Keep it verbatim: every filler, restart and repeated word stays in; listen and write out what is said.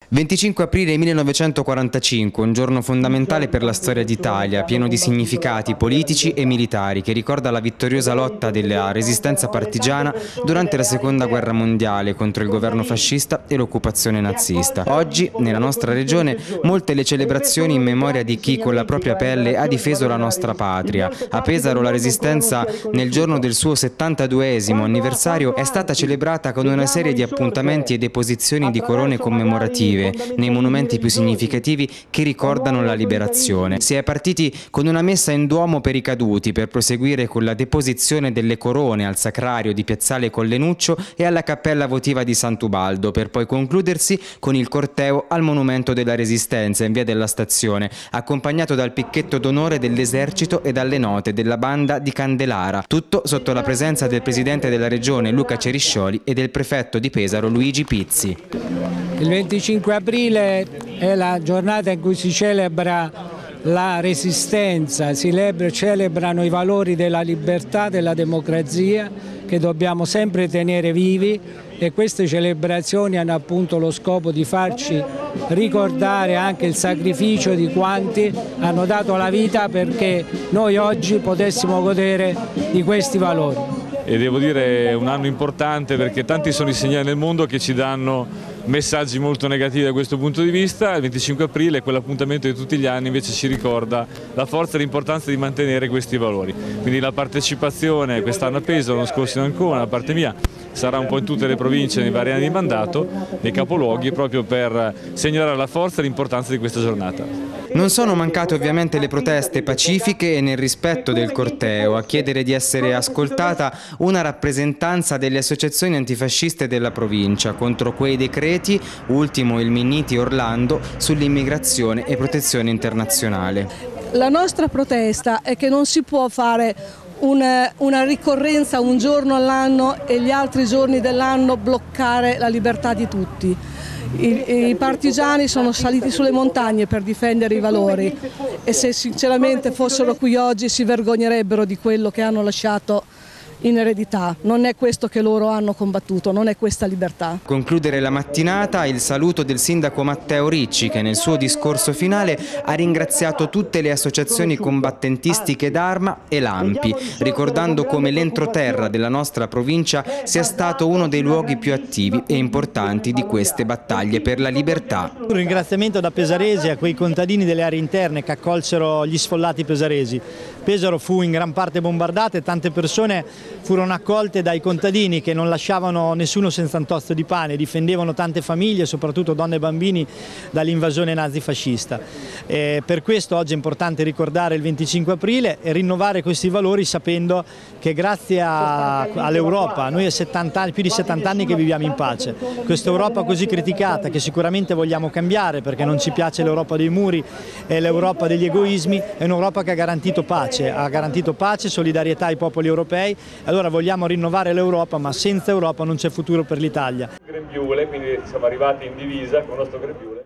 venticinque aprile millenovecentoquarantacinque, un giorno fondamentale per la storia d'Italia, pieno di significati politici e militari, che ricorda la vittoriosa lotta della resistenza partigiana durante la Seconda Guerra Mondiale contro il governo fascista e l'occupazione nazista. Oggi, nella nostra regione, molte le celebrazioni in memoria di chi con la propria pelle ha difeso la nostra patria. A Pesaro la resistenza, nel giorno del suo settantaduesimo anniversario, è stata celebrata con una serie di appuntamenti e deposizioni di corone commemorative nei monumenti più significativi che ricordano la liberazione. Si è partiti con una messa in Duomo per i caduti, per proseguire con la deposizione delle corone al Sacrario di Piazzale Collenuccio e alla Cappella Votiva di Sant'Ubaldo, per poi concludersi con il corteo al Monumento della Resistenza in via della Stazione, accompagnato dal picchetto d'onore dell'esercito e dalle note della banda di Candelara, tutto sotto la presenza del presidente della regione Luca Ceriscioli e del prefetto di Pesaro Luigi Pizzi. Il venticinque aprile è la giornata in cui si celebra la resistenza, si celebrano i valori della libertà, della democrazia che dobbiamo sempre tenere vivi, e queste celebrazioni hanno appunto lo scopo di farci ricordare anche il sacrificio di quanti hanno dato la vita perché noi oggi potessimo godere di questi valori. E devo dire è un anno importante perché tanti sono i segnali nel mondo che ci danno messaggi molto negativi da questo punto di vista. Il venticinque aprile, quell'appuntamento di tutti gli anni, invece ci ricorda la forza e l'importanza di mantenere questi valori. Quindi la partecipazione quest'anno a Pesaro, l'anno scorso in Ancona, da parte mia, sarà un po' in tutte le province nei vari anni di mandato, nei capoluoghi, proprio per segnalare la forza e l'importanza di questa giornata. Non sono mancate ovviamente le proteste pacifiche e nel rispetto del corteo. A chiedere di essere ascoltata una rappresentanza delle associazioni antifasciste della provincia contro quei decreti, ultimo il Minniti Orlando, sull'immigrazione e protezione internazionale. La nostra protesta è che non si può fare una, una ricorrenza un giorno all'anno e gli altri giorni dell'anno bloccare la libertà di tutti. I, I partigiani sono saliti sulle montagne per difendere i valori e se sinceramente fossero qui oggi si vergognerebbero di quello che hanno lasciato in eredità. Non è questo che loro hanno combattuto, non è questa libertà. Concludere la mattinata il saluto del sindaco Matteo Ricci, che nel suo discorso finale ha ringraziato tutte le associazioni combattentistiche d'Arma e Lampi, ricordando come l'entroterra della nostra provincia sia stato uno dei luoghi più attivi e importanti di queste battaglie per la libertà. Un ringraziamento da pesaresi a quei contadini delle aree interne che accolsero gli sfollati pesaresi. Pesaro fu in gran parte bombardata e tante persone furono accolte dai contadini che non lasciavano nessuno senza un tosto di pane, difendevano tante famiglie, soprattutto donne e bambini, dall'invasione nazifascista. E per questo oggi è importante ricordare il venticinque aprile e rinnovare questi valori sapendo che grazie all'Europa, noi è più di settanta anni che viviamo in pace. Questa Europa così criticata, che sicuramente vogliamo cambiare perché non ci piace l'Europa dei muri e l'Europa degli egoismi, è un'Europa che ha garantito pace, ha garantito pace e solidarietà ai popoli europei. Allora vogliamo rinnovare l'Europa, ma senza Europa non c'è futuro per l'Italia. Grembiule, quindi siamo arrivati in divisa con il nostro grembiule.